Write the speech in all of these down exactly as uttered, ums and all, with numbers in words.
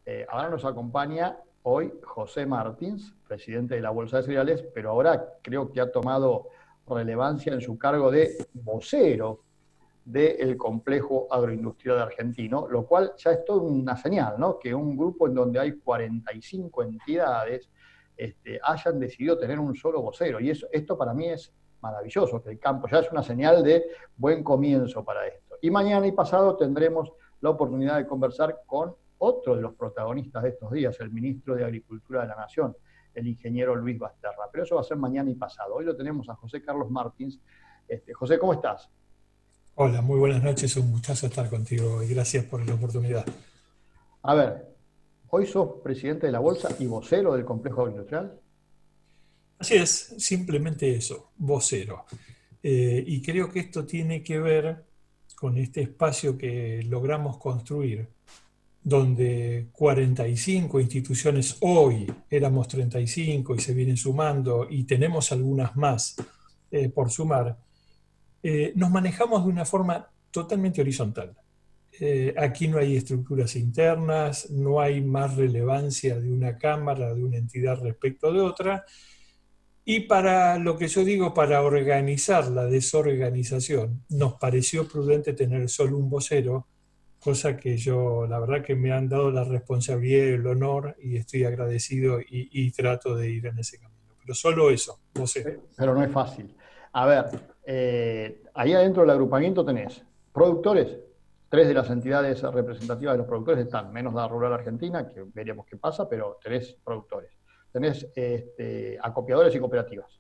Eh, ahora nos acompaña hoy José Martins, presidente de la Bolsa de Cereales, pero ahora creo que ha tomado relevancia en su cargo de vocero del complejo agroindustrial argentino, lo cual ya es toda una señal, ¿no? Que un grupo en donde hay cuarenta y cinco entidades este, hayan decidido tener un solo vocero. Y eso, esto para mí es maravilloso, que el campo ya es una señal de buen comienzo para esto. Y mañana y pasado tendremos la oportunidad de conversar con otro de los protagonistas de estos días, el ministro de Agricultura de la Nación, el ingeniero Luis Basterra. Pero eso va a ser mañana y pasado. Hoy lo tenemos a José Carlos Martins. Este, José, ¿cómo estás? Hola, muy buenas noches, un gustazo estar contigo y gracias por la oportunidad. A ver, hoy sos presidente de la Bolsa y vocero del complejo agroindustrial. Así es, simplemente eso, vocero. Eh, y creo que esto tiene que ver con este espacio que logramos construir, donde cuarenta y cinco instituciones, hoy éramos treinta y cinco y se vienen sumando y tenemos algunas más eh, por sumar, eh, nos manejamos de una forma totalmente horizontal. Eh, aquí no hay estructuras internas, no hay más relevancia de una cámara, de una entidad respecto de otra. Y para lo que yo digo, para organizar la desorganización, nos pareció prudente tener solo un vocero, cosa que yo, la verdad que me han dado la responsabilidad y el honor y estoy agradecido y, y trato de ir en ese camino. Pero solo eso, vocero. Pero no es fácil. A ver, eh, ahí adentro del agrupamiento tenés productores. Tres de las entidades representativas de los productores están, menos la Rural Argentina, que veremos qué pasa, pero tenés productores. Tenés este, acopiadores y cooperativas.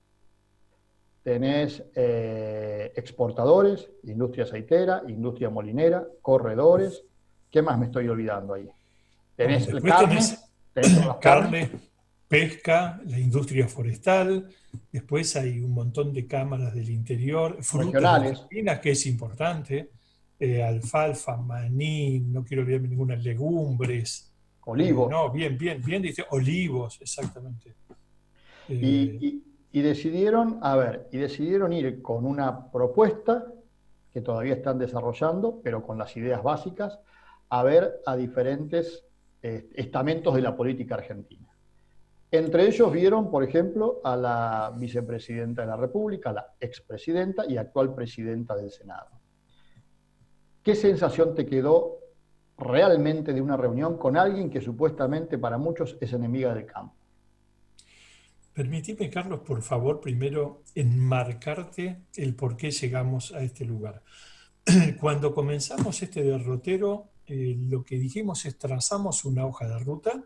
Tenés eh, exportadores, industria aceitera, industria molinera, corredores. ¿Qué más me estoy olvidando ahí? Bueno, Tenés después carne, tenés tenés todas las carnes. carne, pesca, la industria forestal, después hay un montón de cámaras del interior, frutas de Regionales, Argentina, que es importante, eh, alfalfa, maní, no quiero olvidarme ninguna, legumbres, eh, olivos. no, bien, bien, bien, dice, olivos, exactamente. Eh, Y, y, y decidieron, a ver, y decidieron ir con una propuesta que todavía están desarrollando, pero con las ideas básicas, a ver a diferentes eh, estamentos de la política argentina. Entre ellos vieron, por ejemplo, a la vicepresidenta de la República, la expresidenta y actual presidenta del Senado. ¿Qué sensación te quedó realmente de una reunión con alguien que supuestamente para muchos es enemiga del campo? Permitime, Carlos, por favor, primero enmarcarte el por qué llegamos a este lugar. Cuando comenzamos este derrotero, eh, lo que dijimos es trazamos una hoja de ruta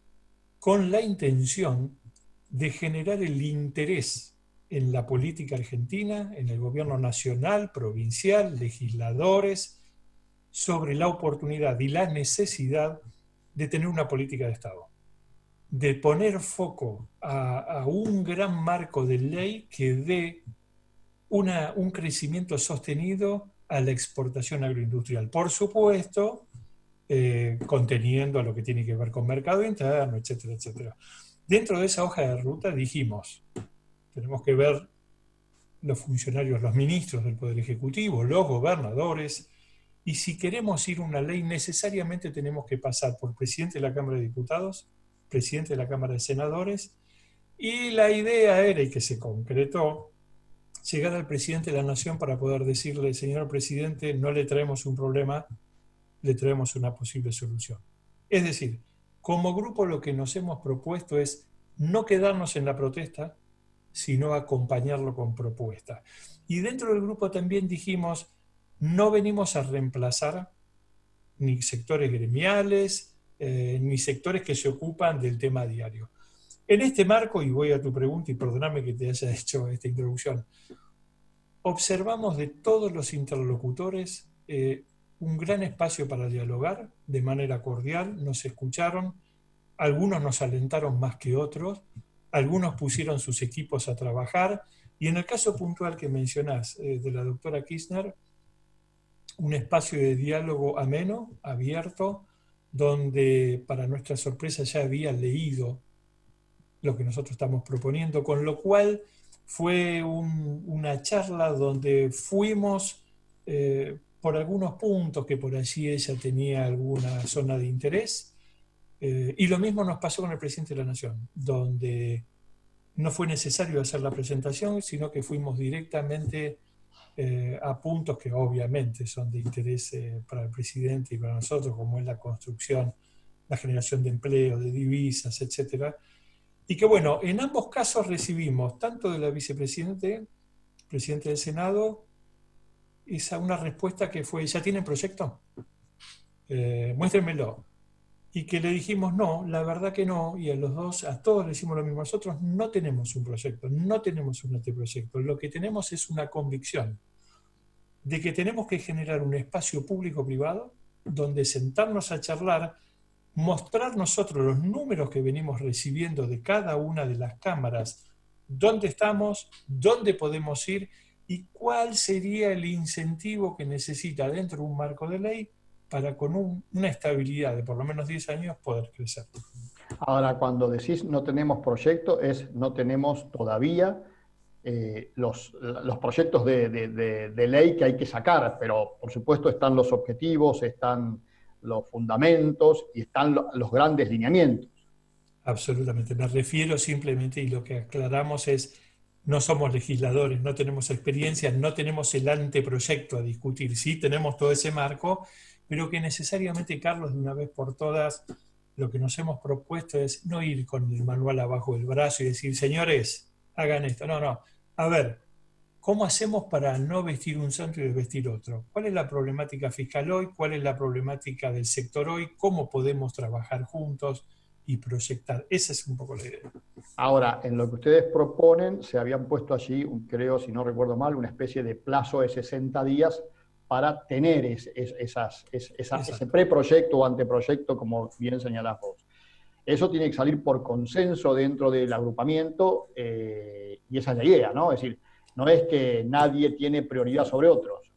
con la intención de generar el interés en la política argentina, en el gobierno nacional, provincial, legisladores, sobre la oportunidad y la necesidad de tener una política de Estado, de poner foco a, a un gran marco de ley que dé una, un crecimiento sostenido a la exportación agroindustrial. Por supuesto, eh, conteniendo a lo que tiene que ver con mercado interno, etcétera, etcétera. Dentro de esa hoja de ruta dijimos, tenemos que ver los funcionarios, los ministros del Poder Ejecutivo, los gobernadores, y si queremos ir a una ley, necesariamente tenemos que pasar por presidente de la Cámara de Diputados, presidente de la Cámara de Senadores, y la idea era, y que se concretó, llegar al presidente de la Nación para poder decirle, señor presidente, no le traemos un problema, le traemos una posible solución. Es decir, como grupo lo que nos hemos propuesto es no quedarnos en la protesta, sino acompañarlo con propuesta. Y dentro del grupo también dijimos, no venimos a reemplazar ni sectores gremiales, eh, ni sectores que se ocupan del tema diario. En este marco, y voy a tu pregunta, y perdóname que te haya hecho esta introducción, observamos de todos los interlocutores eh, un gran espacio para dialogar de manera cordial, nos escucharon, algunos nos alentaron más que otros, algunos pusieron sus equipos a trabajar, y en el caso puntual que mencionás eh, de la doctora Kirchner, un espacio de diálogo ameno, abierto, donde para nuestra sorpresa ya había leído lo que nosotros estamos proponiendo, con lo cual fue un, una charla donde fuimos eh, por algunos puntos que por allí ella tenía alguna zona de interés, Eh, y lo mismo nos pasó con el presidente de la Nación, donde no fue necesario hacer la presentación, sino que fuimos directamente eh, a puntos que obviamente son de interés eh, para el presidente y para nosotros, como es la construcción, la generación de empleo, de divisas, etcétera. Y que bueno, en ambos casos recibimos, tanto de la vicepresidente, presidente del Senado, esa una respuesta que fue, ¿ya tienen proyecto? Eh, muéstrenmelo. Y que le dijimos, no, la verdad que no, y a los dos, a todos le decimos lo mismo, nosotros no tenemos un proyecto, no tenemos un anteproyecto, lo que tenemos es una convicción de que tenemos que generar un espacio público-privado donde sentarnos a charlar, mostrar nosotros los números que venimos recibiendo de cada una de las cámaras, dónde estamos, dónde podemos ir y cuál sería el incentivo que necesita dentro de un marco de ley para con un, una estabilidad de por lo menos diez años poder crecer. Ahora, cuando decís no tenemos proyecto, es no tenemos todavía eh, los, los proyectos de, de, de, de ley que hay que sacar, pero por supuesto están los objetivos, están los fundamentos y están lo, los grandes lineamientos. Absolutamente. Me refiero simplemente, y lo que aclaramos es, no somos legisladores, no tenemos experiencia, no tenemos el anteproyecto a discutir. Sí tenemos todo ese marco, pero que necesariamente, Carlos, de una vez por todas, lo que nos hemos propuesto es no ir con el manual abajo del brazo y decir, señores, hagan esto. No, no. A ver, ¿cómo hacemos para no vestir un santo y desvestir otro? ¿Cuál es la problemática fiscal hoy? ¿Cuál es la problemática del sector hoy? ¿Cómo podemos trabajar juntos y proyectar? Esa es un poco la idea. Ahora, en lo que ustedes proponen, se habían puesto allí, creo, si no recuerdo mal, una especie de plazo de sesenta días para tener es, es, esas, es, esa, ese preproyecto o anteproyecto, como bien señalás vos. Eso tiene que salir por consenso dentro del agrupamiento eh, y esa es la idea, ¿no? Es decir, no es que nadie tiene prioridad sobre otros.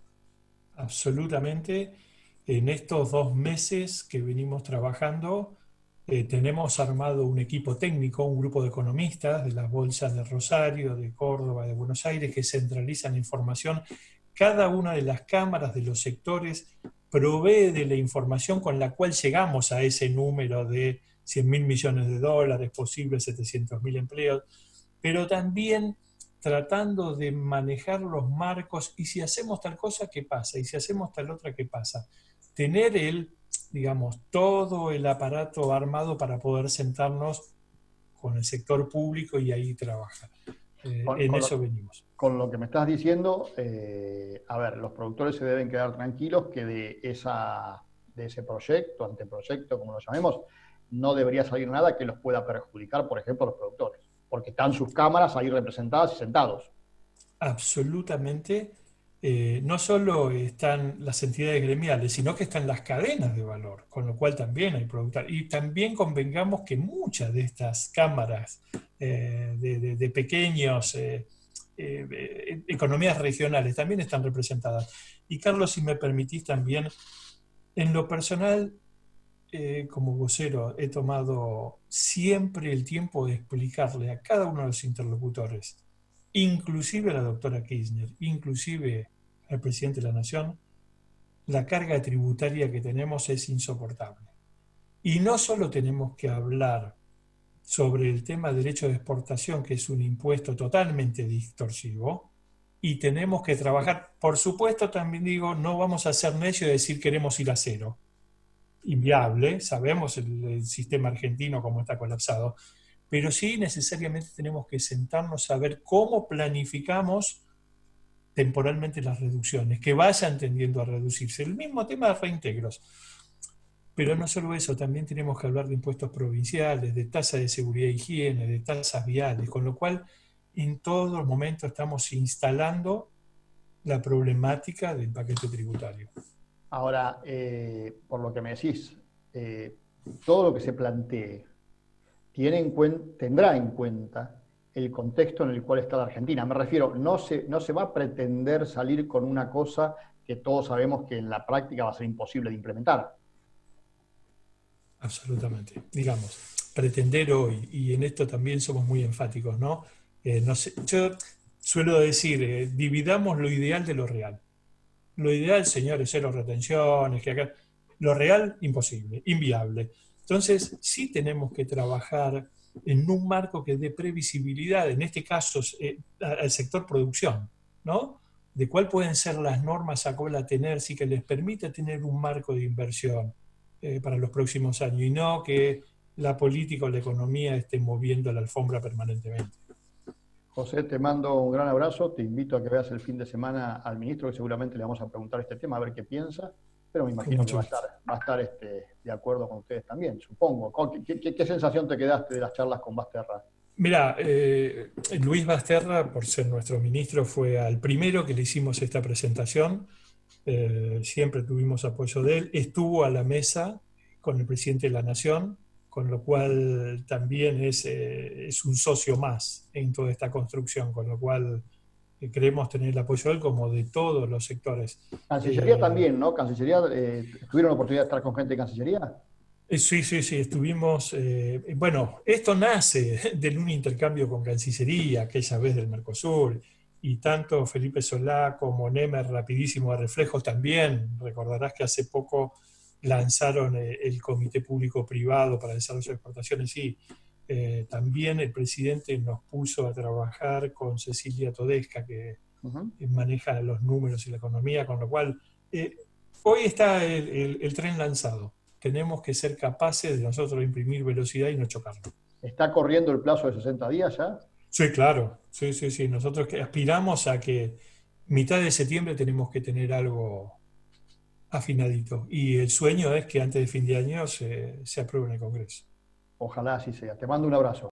Absolutamente. En estos dos meses que venimos trabajando, eh, tenemos armado un equipo técnico, un grupo de economistas de las bolsas de Rosario, de Córdoba, de Buenos Aires, que centralizan la información. Cada una de las cámaras de los sectores provee de la información con la cual llegamos a ese número de cien mil millones de dólares, posibles setecientos mil empleos, pero también tratando de manejar los marcos y si hacemos tal cosa, ¿qué pasa? Y si hacemos tal otra, ¿qué pasa? Tener el, digamos, todo el aparato armado para poder sentarnos con el sector público y ahí trabajar. Eh, con, en con eso lo, venimos. Con lo que me estás diciendo, eh, a ver, los productores se deben quedar tranquilos que de, esa, de ese proyecto, anteproyecto, como lo llamemos, no debería salir nada que los pueda perjudicar, por ejemplo, a los productores, porque están sus cámaras ahí representadas y sentados. Absolutamente. Eh, no solo están las entidades gremiales, sino que están las cadenas de valor, con lo cual también hay productores. Y también convengamos que muchas de estas cámaras eh, de, de, de pequeños eh, eh, economías regionales también están representadas. Y Carlos, si me permitís también, en lo personal, eh, como vocero, he tomado siempre el tiempo de explicarle a cada uno de los interlocutores, inclusive a la doctora Kirchner, inclusive al presidente de la Nación, la carga tributaria que tenemos es insoportable. Y no solo tenemos que hablar sobre el tema de derecho de exportación, que es un impuesto totalmente distorsivo, y tenemos que trabajar, por supuesto también digo, no vamos a ser necios de decir queremos ir a cero. Inviable, sabemos el, el sistema argentino cómo está colapsado, pero sí necesariamente tenemos que sentarnos a ver cómo planificamos temporalmente las reducciones, que vayan tendiendo a reducirse. El mismo tema de reintegros. Pero no solo eso, también tenemos que hablar de impuestos provinciales, de tasa de seguridad e higiene, de tasas viales, con lo cual en todo momento estamos instalando la problemática del paquete tributario. Ahora, eh, por lo que me decís, eh, todo lo que se plantee tiene en cuenta, tendrá en cuenta el contexto en el cual está la Argentina. Me refiero, no se, no se va a pretender salir con una cosa que todos sabemos que en la práctica va a ser imposible de implementar. Absolutamente. Digamos, pretender hoy, y en esto también somos muy enfáticos, ¿no? Eh, no sé, yo suelo decir, eh, dividamos lo ideal de lo real. Lo ideal, señores, cero retenciones, que acá... Lo real, imposible, inviable. Entonces, sí tenemos que trabajar en un marco que dé previsibilidad, en este caso, eh, al sector producción, ¿no? De cuál pueden ser las normas a cuál tener, sí que les permite tener un marco de inversión eh, para los próximos años y no que la política o la economía esté moviendo la alfombra permanentemente. José, te mando un gran abrazo, te invito a que veas el fin de semana al ministro, que seguramente le vamos a preguntar este tema, a ver qué piensa, pero me imagino que va a estar, va a estar este, de acuerdo con ustedes también, supongo. ¿Qué, qué, qué sensación te quedaste de las charlas con Basterra? Mira, eh, Luis Basterra, por ser nuestro ministro, fue al primero que le hicimos esta presentación, eh, siempre tuvimos apoyo de él, estuvo a la mesa con el presidente de la Nación, con lo cual también es, eh, es un socio más en toda esta construcción, con lo cual eh, creemos tener el apoyo de él como de todos los sectores. Cancillería Eh, también, ¿no? Cancillería, eh, ¿tuvieron la oportunidad de estar con gente de Cancillería? eh, sí, sí, sí, estuvimos, eh, bueno, esto nace de un intercambio con Cancillería, aquella vez del Mercosur, y tanto Felipe Solá como Nemer, rapidísimo de reflejos también, recordarás que hace poco lanzaron el Comité Público-Privado para el Desarrollo de Exportaciones y eh, también el presidente nos puso a trabajar con Cecilia Todesca, que uh-huh. maneja los números y la economía, con lo cual eh, hoy está el, el, el tren lanzado. Tenemos que ser capaces de nosotros imprimir velocidad y no chocarlo. ¿Está corriendo el plazo de sesenta días ya? Sí, claro. Sí, sí, sí. Nosotros que aspiramos a que mitad de septiembre tenemos que tener algo afinadito. Y el sueño es que antes de fin de año se, se apruebe en el Congreso. Ojalá así sea. Te mando un abrazo.